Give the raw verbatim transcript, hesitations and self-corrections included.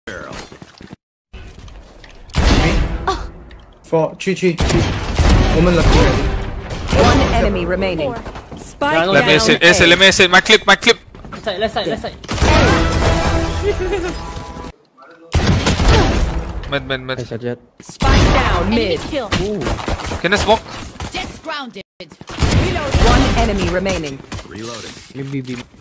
barrel. Four, three, three, three. Woman left already. One enemy remaining. Spike Let me down exit, exit, let me exit. My clip, my clip. Left side, left side, left side. Mid, mid, mid. Nice jet. Spike down mid. Kill. Can I smoke? Jet's grounded. One enemy remaining. Reloading. Maybe B.